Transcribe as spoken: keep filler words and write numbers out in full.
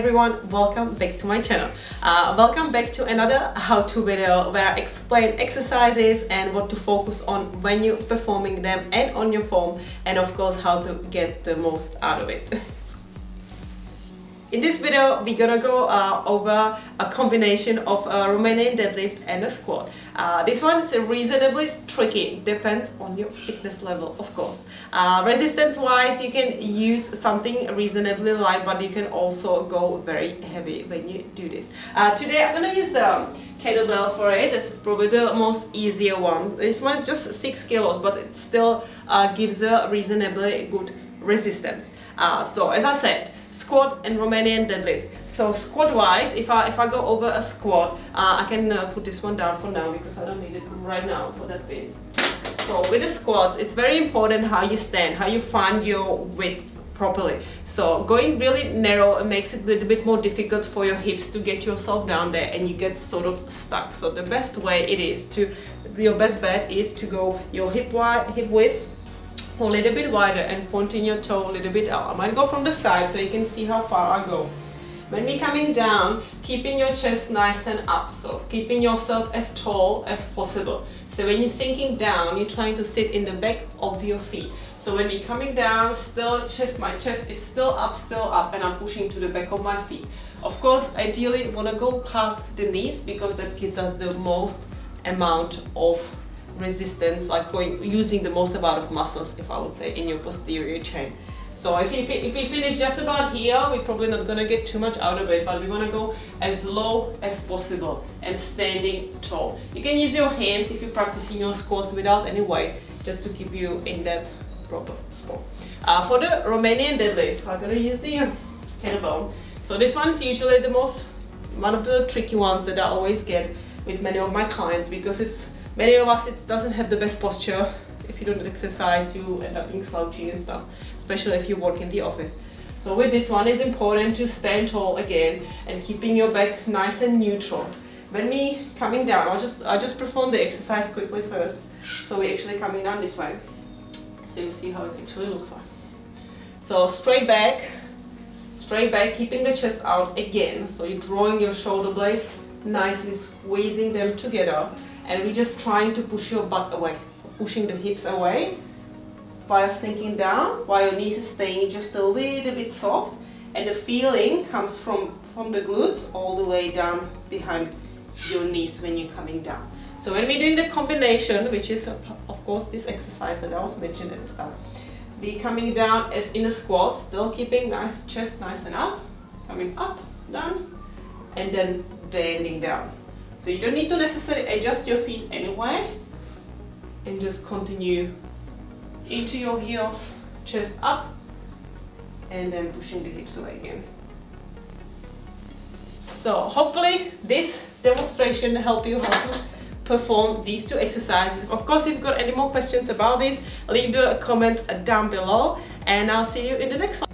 everyone, welcome back to my channel. Uh, welcome back to another how-to video where I explain exercises and what to focus on when you're performing them and on your form, and of course how to get the most out of it. In this video, we're gonna go uh, over a combination of a Romanian deadlift and a squat. Uh, this one's reasonably tricky, depends on your fitness level, of course. Uh, resistance wise, you can use something reasonably light, but you can also go very heavy when you do this. Uh, today I'm gonna use the kettlebell for it. This is probably the most easier one. This one is just six kilos, but it still uh, gives a reasonably good resistance. Uh, so as I said, squat and Romanian deadlift. So squat wise, if I if I go over a squat, uh, I can uh, put this one down for now because I don't need it right now for that bit. So with the squats, it's very important how you stand, how you find your width properly. So going really narrow, it makes it a little bit more difficult for your hips to get yourself down there, and you get sort of stuck. So the best way it is to, your best bet is to go your hip wide, hip width a little bit wider and pointing your toe a little bit out. I might go from the side so you can see how far I go. When we're coming down, keeping your chest nice and up, so keeping yourself as tall as possible. So when you're sinking down, you're trying to sit in the back of your feet. So when you're coming down, still chest, my chest is still up, still up, and I'm pushing to the back of my feet. Of course, ideally you want to go past the knees because that gives us the most amount of resistance, like going using the most amount of muscles, if I would say, in your posterior chain. So if you, if we finish just about here, we're probably not gonna get too much out of it, but we want to go as low as possible and standing tall. You can use your hands if you're practicing your squats without any weight, just to keep you in that proper spot. Uh, for the Romanian deadlift, I'm gonna use the uh, kettlebell. So this one's usually the most, one of the tricky ones that I always get with many of my clients, because it's many of us, it doesn't have the best posture. If you don't exercise, you end up being slouchy and stuff, especially if you work in the office. So with this one, it's important to stand tall again and keeping your back nice and neutral. When we coming down, I'll just, I'll just perform the exercise quickly first. So we're actually coming down this way. So you see how it actually looks like. So straight back, straight back, keeping the chest out again. So you're drawing your shoulder blades, nicely squeezing them together. And we're just trying to push your butt away. So pushing the hips away while sinking down, while your knees is staying just a little bit soft. And the feeling comes from, from the glutes all the way down behind your knees when you're coming down. So when we're doing the combination, which is of course this exercise that I was mentioning at the start, we're coming down as in a squat, still keeping nice chest nice and up, coming up, down, and then bending down. So you don't need to necessarily adjust your feet anyway, and just continue into your heels, chest up, and then pushing the hips away again. So hopefully this demonstration helped you how to perform these two exercises. Of course, if you've got any more questions about this, leave the comments down below, and I'll see you in the next one.